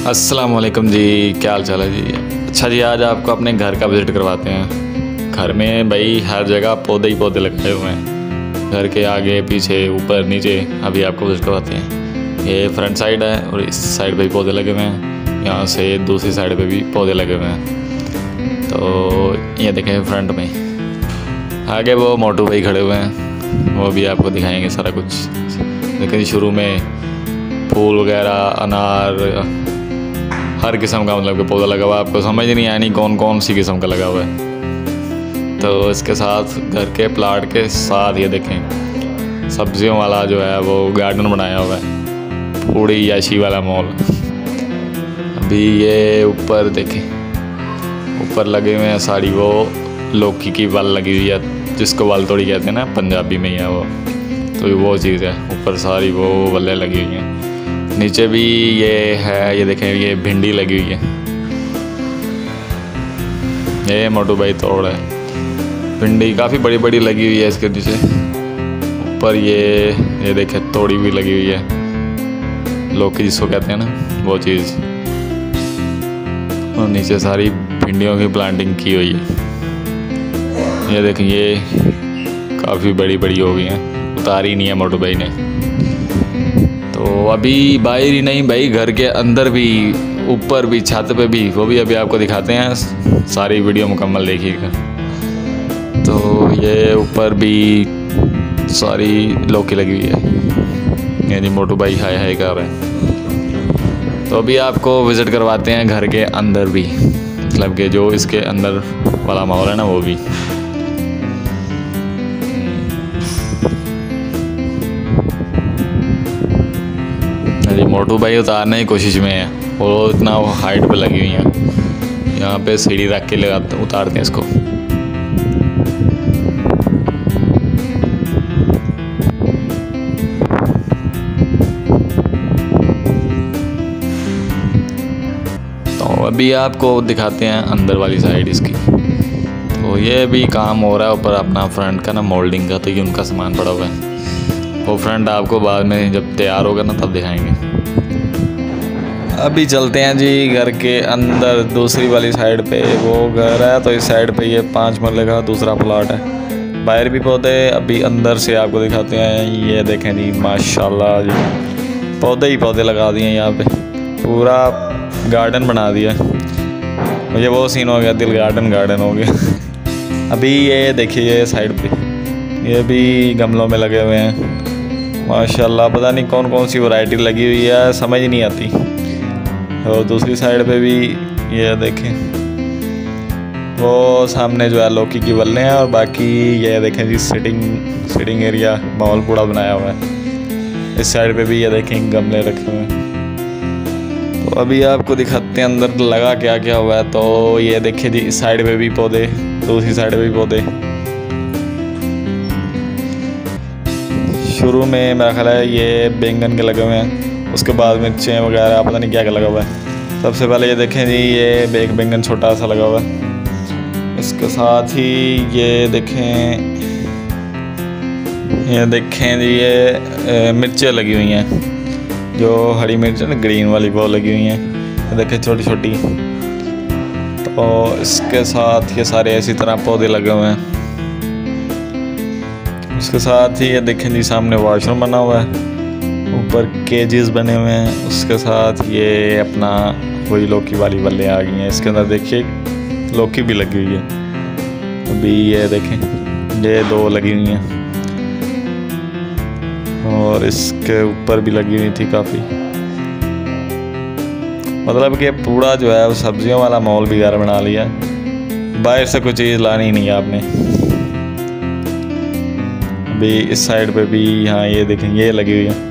अस्सलाम वालेकुम जी, क्या हाल चाल है जी। अच्छा जी, आज आपको अपने घर का विज़िट करवाते हैं। घर में भाई हर जगह पौधे ही पौधे लगाए हुए हैं, घर के आगे पीछे ऊपर नीचे। अभी आपको विज़िट करवाते हैं। ये फ्रंट साइड है और इस साइड पे भी पौधे लगे हुए हैं, यहाँ से दूसरी साइड पे भी पौधे लगे हुए हैं। तो ये देखें फ्रंट में, आगे वो मोटू भाई खड़े हुए हैं, वो भी आपको दिखाएंगे सारा कुछ। लेकिन शुरू में फूल वगैरह, अनार, हर किस्म का मतलब कि पौधा लगा हुआ है। आपको समझ नहीं आनी कौन कौन सी किस्म का लगा हुआ है। तो इसके साथ घर के प्लाट के साथ ये देखें सब्जियों वाला जो है वो गार्डन बनाया हुआ है, पूरी याशी वाला मॉल। अभी ये ऊपर देखें, ऊपर लगे हुए हैं सारी वो लौकी की वल लगी हुई है, जिसको वल तोड़ी कहते हैं ना पंजाबी में ही है वो। तो वो चीज़ है, ऊपर सारी वो वल्लें लगी हुई हैं। नीचे भी ये है, ये देखें ये भिंडी लगी हुई है। ये मोटू भाई तोड़ है, भिंडी काफ़ी बड़ी बड़ी लगी हुई है इसके नीचे। ऊपर ये देखें तोड़ी भी लगी हुई है, लौकी जिसको कहते हैं ना वो चीज़। और नीचे सारी भिंडियों की प्लांटिंग की हुई है। ये देखें ये काफ़ी बड़ी बड़ी हो गई हैं, उतारी नहीं है मोटू भाई ने। तो अभी बाहर ही नहीं भाई, घर के अंदर भी, ऊपर भी, छत पे भी, वो भी अभी आपको दिखाते हैं। सारी वीडियो मुकम्मल देखिएगा। तो ये ऊपर भी सारी लौकी लगी हुई है, यानी मोटू भाई हाय हाय कर रहे हैं। तो अभी आपको विज़िट करवाते हैं घर के अंदर भी, मतलब कि जो इसके अंदर वाला माहौल है ना वो भी। मोटू भाई उतारने की कोशिश में है, वो इतना हाइट पे लगी हुई हैं। यहाँ पे सीढ़ी रख के लगाते उतारते हैं इसको। तो अभी आपको दिखाते हैं अंदर वाली साइड इसकी। तो ये भी काम हो रहा है ऊपर अपना फ्रंट का ना मोल्डिंग का, तो ये उनका सामान पड़ा हुआ है। वो फ्रंट आपको बाद में जब तैयार होगा ना तब दिखाएंगे। अभी चलते हैं जी घर के अंदर। दूसरी वाली साइड पे वो घर है, तो इस साइड पे ये 5 मरले का दूसरा प्लॉट है। बाहर भी पौधे, अभी अंदर से आपको दिखाते हैं। ये देखें जी माशाल्लाह जी, पौधे ही पौधे लगा दिए हैं यहाँ पे, पूरा गार्डन बना दिया। ये वो सीन हो गया, दिल गार्डन हो गया। अभी ये देखिए ये साइड पे ये भी गमलों में लगे हुए हैं माशाल्लाह। पता नहीं कौन कौन सी वैरायटी लगी हुई है, समझ नहीं आती। और दूसरी साइड पे भी ये देखें, वो सामने जो है लौकी की वल्लें हैं, और बाकी ये देखें जी सिटिंग एरिया माहौल पूरा बनाया हुआ है। इस साइड पे भी ये देखें गमले रखे हुए हैं। तो अभी आपको दिखाते हैं अंदर लगा क्या क्या हुआ है। तो ये देखें जी इस साइड पे भी पौधे, दूसरी साइड पे भी पौधे। शुरू में मेरा ख्याल है ये बैंगन के लगे हुए हैं, उसके बाद मिर्चें वगैरह पता नहीं क्या क्या लगा हुआ है। सबसे पहले ये देखें जी ये एक बैंगन छोटा सा लगा हुआ है। इसके साथ ही ये देखें जी ये मिर्चें लगी हुई हैं, जो हरी मिर्च है ना ग्रीन वाली, वो लगी हुई हैं। ये देखें छोटी छोटी। तो इसके साथ ये सारे इसी तरह पौधे लगे हुए हैं। उसके साथ ही ये देखें जी सामने वॉशरूम बना हुआ है, ऊपर केजेस बने हुए हैं। उसके साथ ये अपना वही लौकी वाली वल्लें आ गई हैं। इसके अंदर देखिए लौकी भी लगी हुई है। अभी ये देखें ये 2 लगी हुई हैं, और इसके ऊपर भी लगी हुई थी काफ़ी। मतलब कि पूरा जो है वो सब्जियों वाला माहौल भी घर बना लिया, बाहर से कोई चीज़ लानी नहीं है आपने। अभी इस साइड पे भी हाँ ये देखें ये लगी हुई है।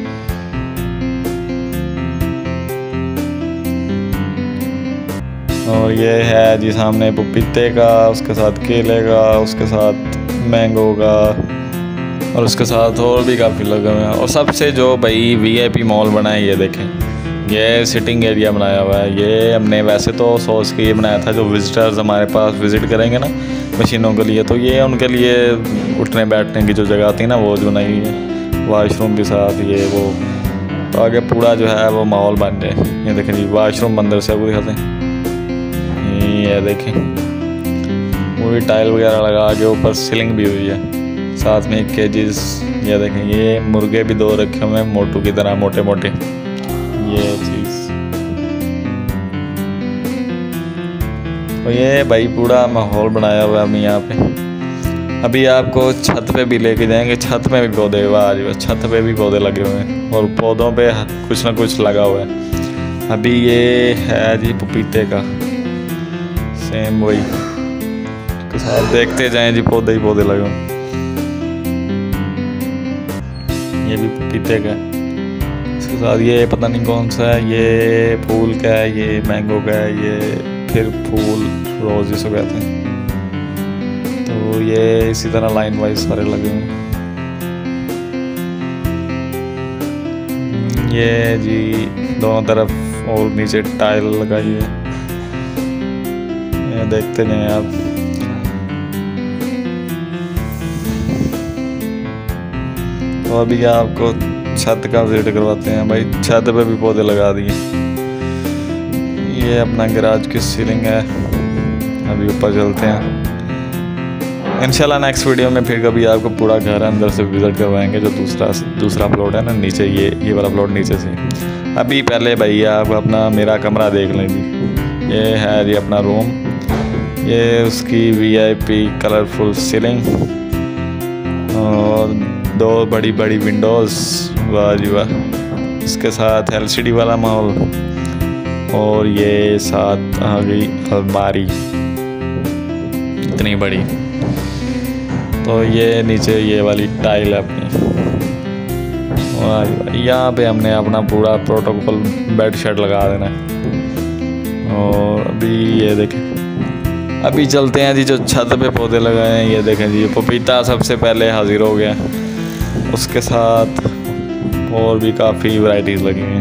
और ये है जी सामने पपीते का, उसके साथ केले का, उसके साथ मैंगो का, और उसके साथ और भी काफ़ी लगे हुए हैं। और सबसे जो भाई VIP मॉल बना है, ये देखें ये सिटिंग एरिया बनाया हुआ है। ये हमने वैसे तो सोच के ये बनाया था, जो विज़िटर्स हमारे पास विज़िट करेंगे ना मशीनों के लिए, तो ये उनके लिए उठने बैठने की जो जगह आती है ना वो जो बनाई हुई है, वॉशरूम के साथ ये वो तो आगे पूरा जो है वो माहौल बन जाए। ये देखें जी वाशरूम अंदर से आपको दिखाते हैं। ये देखें पूरी टाइल वगैरह लगा के ऊपर सीलिंग भी हुई है, साथ में केजेस। ये देखें ये मुर्गे भी 2 रखे हुए हैं मोटू की तरह, मोटे मोटे। ये चीज़ तो ये भाई पूरा माहौल बनाया हुआ है अभी यहाँ पे। अभी आपको छत पे भी लेके जाएंगे, छत में भी पौधे, वाह जी वाह, छत पे भी पौधे लगे हुए हैं और पौधों पे कुछ ना कुछ लगा हुआ है। अभी ये है जी पपीते का, सेम वही के साथ देखते जाएं जी, पौधे ही पौधे लगे हुए। ये भी पपीते का है, इसके साथ ये पता नहीं कौन सा है, ये फूल का है, ये मैंगो का है, ये फिर फूल रोज जिसको कहते हैं। तो ये इसी तरह लाइन वाइज सारे लगे हुए हैं। ये जी दोनों तरफ और नीचे टाइल लगाई है, ये देखते जाएं आप। तो अभी आपको छत का विजिट करवाते हैं भाई। छत पे भी पौधे लगा दिए। ये अपना गैराज की सीलिंग है। अभी ऊपर चलते हैं इंशाल्लाह। नेक्स्ट वीडियो में फिर कभी आपको पूरा घर अंदर से विजिट करवाएंगे। जो दूसरा प्लॉट है ना नीचे, ये वाला प्लॉट नीचे से। अभी पहले भैया आप अपना मेरा कमरा देख लें जी। ये है जी अपना रूम, ये उसकी VIP कलरफुल सीलिंग और 2 बड़ी बड़ी विंडोज़, वाह जी वाह। इसके साथ LCD वाला माहौल और ये साथ आ गई अलमारी इतनी बड़ी। तो ये नीचे ये वाली टाइल है अपनी। और यहाँ पे हमने अपना पूरा प्रोटोकॉल बेड शेड लगा देना है। और अभी ये देखें, अभी चलते हैं जी जो छत पे पौधे लगाए हैं। ये देखें जी पपीता सबसे पहले हाजिर हो गया, उसके साथ और भी काफ़ी वैरायटीज़ लगी हैं।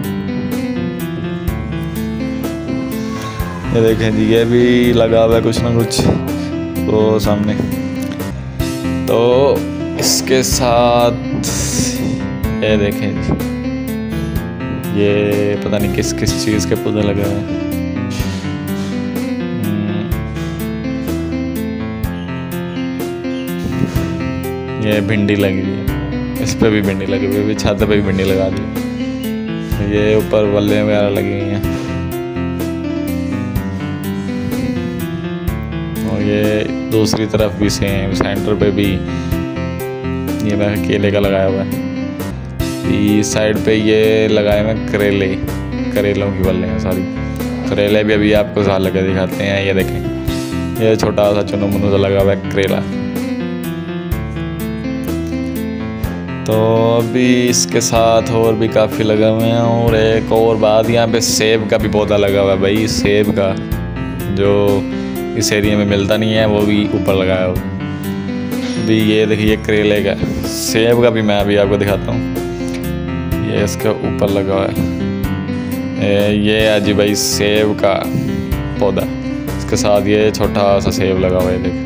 ये देखें जी ये भी लगा हुआ है कुछ ना कुछ तो सामने। तो इसके साथ ये देखें जी, ये पता नहीं किस किस चीज़ के पौधे लगे हुए हैं। ये भिंडी लगी हुई है, इस पे भी भिंडी लगी हुई है, छत पे भी भिंडी लगा दी। ये ऊपर बल्ले वगैरह लगी हुई हैं। और ये दूसरी तरफ भी सेम, सेंटर पे भी ये मैं केले का लगाया हुआ है। इस साइड पे ये लगाए हुए करेलों की बल्ले हैं सारी। करेले भी अभी आपको साथ लगे दिखाते हैं। ये देखें ये छोटा सा चुनु मुनु सा लगा हुआ है करेला। तो अभी इसके साथ और भी काफ़ी लगे हुए हैं। और एक और बात, यहाँ पे सेब का भी पौधा लगा हुआ है भाई। सेब का जो इस एरिया में मिलता नहीं है वो भी ऊपर लगाया हुआ। अभी ये देखिए करेले का, सेब का भी मैं अभी आपको दिखाता हूँ। ये इसके ऊपर लगा हुआ है। ये है जी भाई सेब का पौधा, इसके साथ ये छोटा सा सेब लगा हुआ है देख।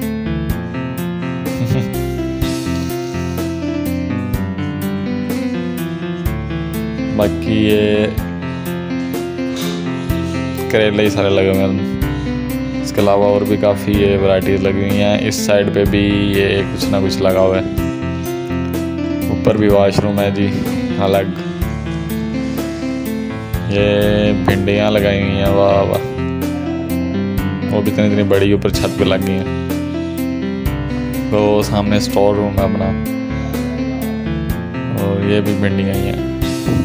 बाकी ये करेले ही सारे लगे हुए हैं। इसके अलावा और भी काफ़ी ये वैराइटीज़ लगी हुई हैं। इस साइड पे भी ये कुछ ना कुछ लगा हुआ है। ऊपर भी वॉशरूम है जी अलग। ये भिंडियाँ लगाई हुई हैं, वाह वाह, वो भी इतनी बड़ी ऊपर छत पे लग गई हैं। तो सामने स्टोर रूम है अपना और ये भी भिंडियाँ ही हैं।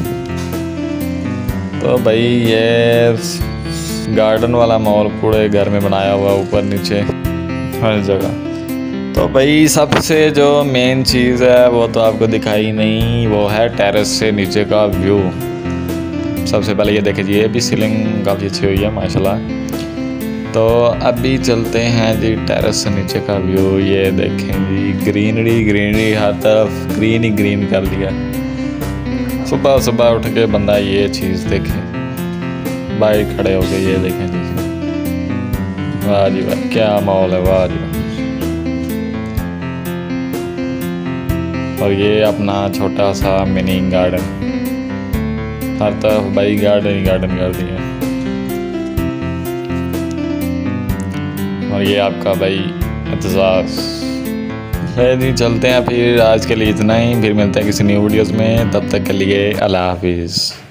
तो भाई ये गार्डन वाला माहौल पूरे घर में बनाया हुआ, ऊपर नीचे हर जगह। तो भाई सबसे जो मेन चीज़ है वो तो आपको दिखाई नहीं, वो है टेरेस से नीचे का व्यू। सबसे पहले ये देखें जी, ये भी सीलिंग काफ़ी अच्छी हुई है माशाल्लाह। तो अभी चलते हैं जी टेरेस से नीचे का व्यू। ये देखें जी ग्रीनरी हर तरफ ग्रीन ही ग्रीन कर दिया। सुबह सुबह उठ के बंदा ये चीज़ देखे, बाइक खड़े हो गए, ये देखें जी, वाह जी वाह क्या माहौल है, वाह जी वाह। और ये अपना छोटा सा मिनी गार्डन, हर तरफ भाई गार्डन ही गार्डन कर दिए। और ये आपका भाई एहतसास। नहीं, चलते हैं फिर। आज के लिए इतना ही, फिर मिलते हैं किसी न्यू वीडियोस में। तब तक के लिए अल्लाह हाफिज़।